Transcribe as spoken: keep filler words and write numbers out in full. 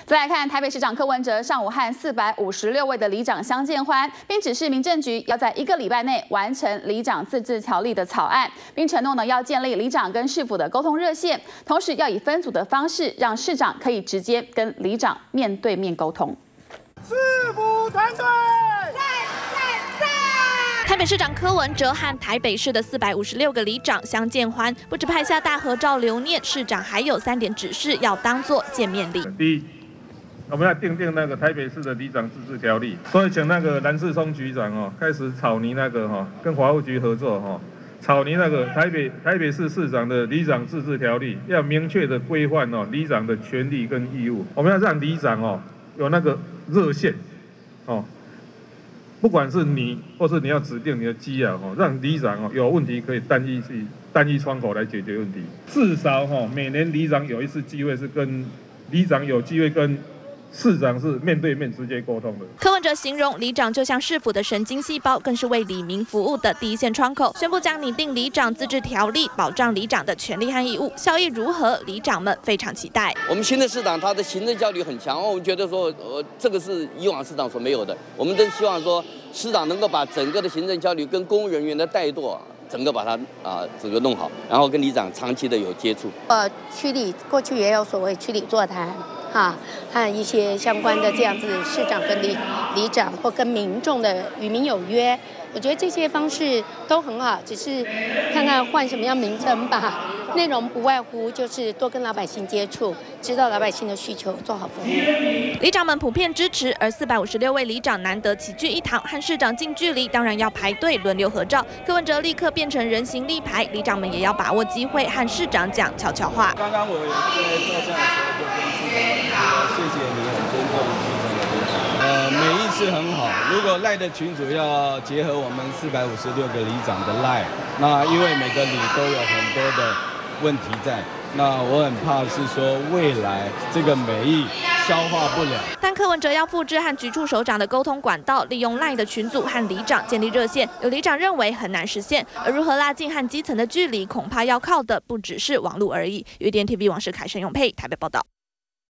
再来看台北市长柯文哲上午和四百五十六位的里长相见欢，并指示民政局要在一个礼拜内完成里长自治条例的草案，并承诺呢要建立里长跟市府的沟通热线，同时要以分组的方式，让市长可以直接跟里长面对面沟通。 市府团队。 台北市长柯文哲和台北市的四百五十六个里长相见欢，不止拍下大合照留念，市长还有三点指示要当作见面礼。 第一，我们要订定那个台北市的里长自治条例，所以请那个蓝世聪局长哦，开始草拟那个哈，跟法务局合作哈，草拟那个台北台北市市长的里长自治条例，要明确的规范哦里长的权利跟义务。我们要让里长哦有那个热线哦。 不管是你，或是你要指定你的机啊，哦，让里长哦有问题可以单一去单一窗口来解决问题。至少哈，每年里长有一次机会是跟里长有机会跟市长是面对面直接沟通的。 柯文哲形容里长就像市府的神经细胞，更是为里民服务的第一线窗口。宣布将拟定里长自治条例，保障里长的权利和义务，效益如何？里长们非常期待。 我们新的市长他的行政效率很强，我们觉得说，呃，这个是以往市长所没有的。我们都希望说，市长能够把整个的行政效率跟公务人员的带动啊，整个把它啊、呃、整个弄好，然后跟里长长期的有接触。 呃，区里过去也有所谓区里座谈。 哈，和一些相关的这样子，市长跟里里长或跟民众的与民有约，我觉得这些方式都很好，只是看看换什么样名称吧。内容不外乎就是多跟老百姓接触，知道老百姓的需求，做好服务。 里长们普遍支持，而四百五十六位里长难得齐聚一堂，和市长近距离，当然要排队轮流合照。柯文哲立刻变成人形立牌，里长们也要把握机会和市长讲悄悄话。 刚刚我在照相的时候就跟市长。 谢谢你很尊重群主的立场，呃，美意是很好。如果赖的群主要结合我们四百五十六个里长的赖，那因为每个里都有很多的问题在，那我很怕是说未来这个美意消化不了。 但柯文哲要复制和局处首长的沟通管道，利用赖的群组和里长建立热线，有里长认为很难实现，而如何拉近和基层的距离，恐怕要靠的不只是网络而已。雨点 T V 王世凯、沈永佩台北报道。